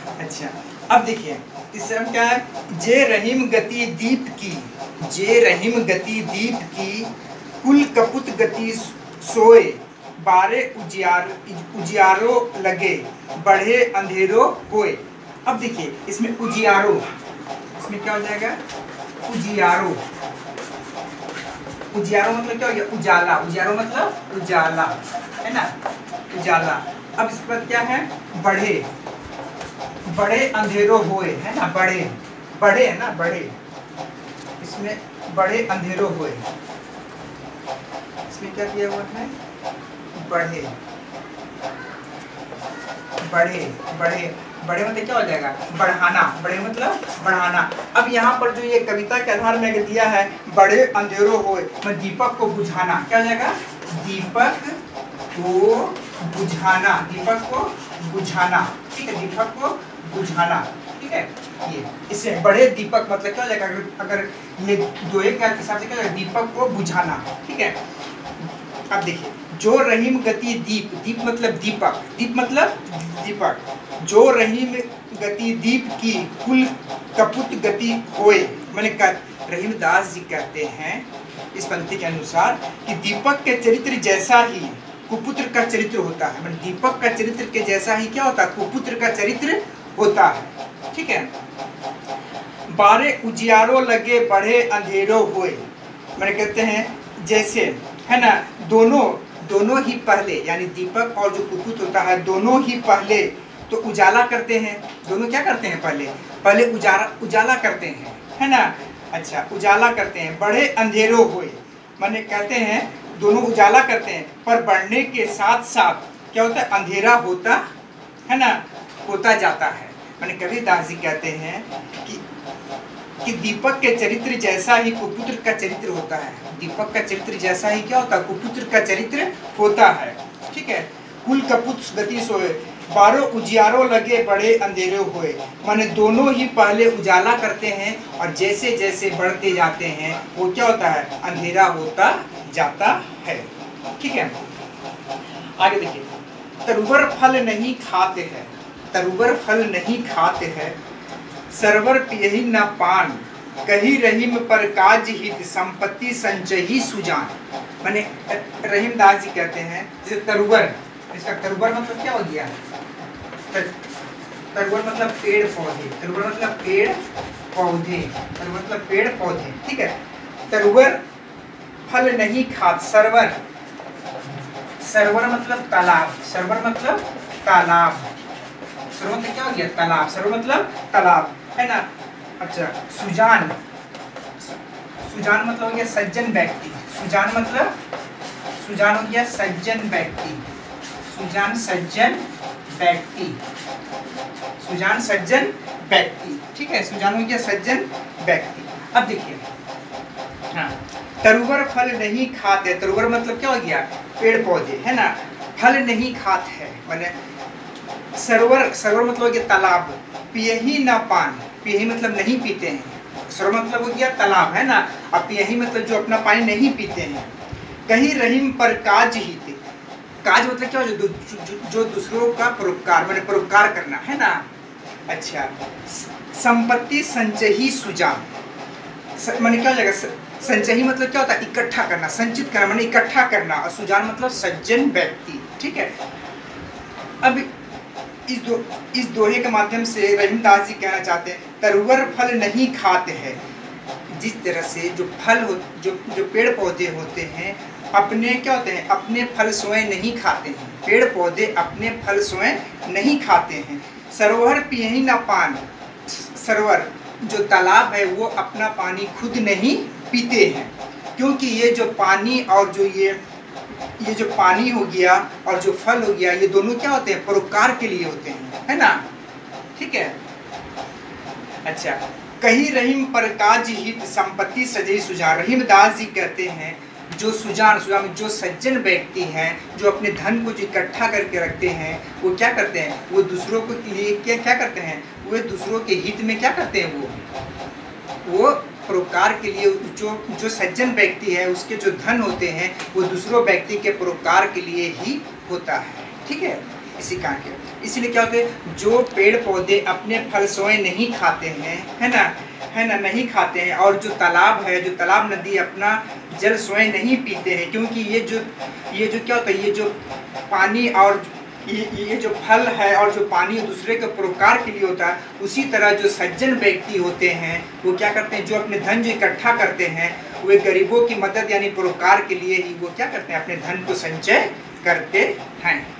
अच्छा, अब देखिए तीसरा क्या है, जे रहीम गति दीप की, जे रहीम गति दीप की, कुल कपुत गति सोए, बारे उजियारो लगे, बढ़े अंधेरो होए। अब देखिए इसमें उजियारो, इसमें क्या हो जाएगा, उजियारो। उजियारो मतलब क्या हो गया, उजाला। उजियारो मतलब उजाला, है ना, उजाला। अब इस पर क्या है, बढ़े, बढ़े अंधेरो होए, है ना, बढ़े, बढ़े है ना, बढ़े, इसमें बढ़े अंधेरो होए, इसमें क्या किया हुआ है, बढ़े, बढ़े, बढ़े, बढ़े मतलब क्या हो जाएगा, बढ़ाना। बढ़े मतलब बढ़ाना। अब यहाँ पर जो ये कविता के आधार में अगर दिया है बढ़े अंधेरो होए, मैं दीपक को बुझाना, क्या हो जाएगा, दीपक को बुझाना, दीपक को बुझाना, ठीक है, दीपक को बुझाना, ठीक है। ये इससे बढ़े दीपक मतलब क्या हो जाएगा, अगर ये दोहे के हिसाब से क्या हो जाएगा, दीपक को बुझाना, ठीक है। अब देखिए, जो रहीम गति दीप, दीप मतलब दीपक, दीप मतलब दीपक, जो रहीम गति दीप की, कुल कपुत गति होए। मैंने कहा रहीम दास जी कहते हैं इस पंक्ति के अनुसार कि दीपक के चरित्र जैसा ही कुपुत्र का चरित्र होता है। मैंने दीपक का चरित्र के जैसा ही क्या होता है, कुपुत्र का चरित्र होता है, ठीक है। बारे उजियारो लगे, बढ़े अंधेरो होए। मैंने कहते हैं जैसे, है ना, दोनों ही पहले, यानी दीपक और जो कुपुत्र होता है दोनों ही पहले तो उजाला करते हैं। दोनों क्या करते हैं, पहले उजाला करते हैं, है ना। अच्छा, उजाला करते हैं, बढ़े अंधेरो होए, माने कहते हैं दोनों उजाला करते हैं, पर बढ़ने के साथ साथ क्या होता है, अंधेरा होता है ना, होता जाता है। माने कबीरदास जी कहते हैं कि दीपक के चरित्र जैसा ही कुपुत्र का चरित्र होता है। दीपक का चरित्र जैसा ही क्या होता है, कुपुत्र का चरित्र होता है, ठीक है। कुल कपुत गति सोए, बारो उजियारो लगे, बड़े अंधेरे हुए। माने दोनों ही पहले उजाला करते हैं और जैसे जैसे बढ़ते जाते हैं वो क्या होता है, अंधेरा होता जाता है, ठीक है। आगे देखिए, तरुवर फल नहीं खाते हैं, तरुवर फल नहीं खाते हैं, सरवर पियहि न पान, कही रहीम पर काज हित, संपत्ति संचयी सुजान। माने रहीम दास जी कहते हैं जैसे तरुवर, इसका तरुवर मतलब क्या हो गया, तरुवर मतलब पेड़ पौधे, तरुवर मतलब पेड़ पौधे, तरुवर मतलब पेड़ पौधे, ठीक है। तरुवर फल नहीं खात, सरवर, सरवर मतलब तालाब, सरवर मतलब तालाब, सरवर मतलब क्या हो गया, तालाब, सरवर मतलब तालाब, है ना। अच्छा, सुजान, सुजान मतलब हो गया सज्जन व्यक्ति, सुजान मतलब, सुजान हो गया सज्जन व्यक्ति, सुजान सज्जन व्यक्ति, सुजान सज्जन व्यक्ति, ठीक है, सुजान हो गया सज्जन व्यक्ति। अब देखिए, हाँ, तरुवर फल नहीं खाते, तरुवर मतलब क्या हो गया, पेड़ पौधे, है ना, फल नहीं खात है, माने सरोवर, सरोवर मतलब हो गया तालाब, पियहि न पान, पियहि मतलब नहीं पीते हैं, सरोवर मतलब हो गया तालाब, है ना, अब पियहि मतलब जो अपना पानी नहीं पीते हैं। कहीं रहीम पर काज ही थे, काज मतलब क्या हो, जो दूसरों का परोपकार, माने परोपकार करना, है ना। अच्छा, संपत्ति संचयी सुजान, माने क्या हो जाएगा, संचयी मतलब क्या होता है, इकट्ठा करना, संचित करना, माने इकट्ठा करना, और सुजान मतलब सज्जन व्यक्ति, ठीक है। अब इस दोहे के माध्यम से रहीम दास जी कहना चाहते हैं तरुवर फल नहीं खाते हैं। जिस तरह से जो फल हो, जो पेड़ पौधे होते हैं अपने क्या होते हैं, अपने फल स्वयं नहीं खाते हैं, पेड़ पौधे अपने फल स्वयं नहीं खाते हैं। सरोवर पियहि न पान, सरोवर जो तालाब है वो अपना पानी खुद नहीं पीते हैं, क्योंकि ये जो पानी और जो ये जो पानी हो गया और जो फल हो गया, ये दोनों क्या होते हैं, परोपकार के लिए होते हैं, है ना, ठीक है। अच्छा, कही रहीम पर काज हित, संपत्ति सजई सुजान। रहीम दास जी कहते हैं जो सुजान, सुजान जो सज्जन व्यक्ति हैं, जो अपने धन को जो इकट्ठा करके रखते हैं, वो क्या करते हैं, वो दूसरों को लिए क्या करते हैं, वो दूसरों के हित में क्या करते हैं, वो परोपकार के लिए, जो सज्जन व्यक्ति है उसके जो धन होते हैं वो दूसरों व्यक्ति के परोपकार के लिए ही होता है, ठीक है। इसी कारण के इसलिए क्या होते हैं, जो पेड़ पौधे अपने फल स्वयं नहीं खाते हैं, है ना, नहीं खाते हैं, और जो तालाब है, जो तालाब नदी अपना जल स्वयं नहीं पीते हैं, क्योंकि ये जो क्या होता है, ये जो पानी और ये जो फल है और जो पानी दूसरे के परोपकार के लिए होता है, उसी तरह जो सज्जन व्यक्ति होते हैं वो क्या करते हैं, जो अपने धन जो इकट्ठा करते हैं वे गरीबों की मदद यानी परोपकार के लिए ही वो क्या करते हैं, अपने धन को संचय करते हैं।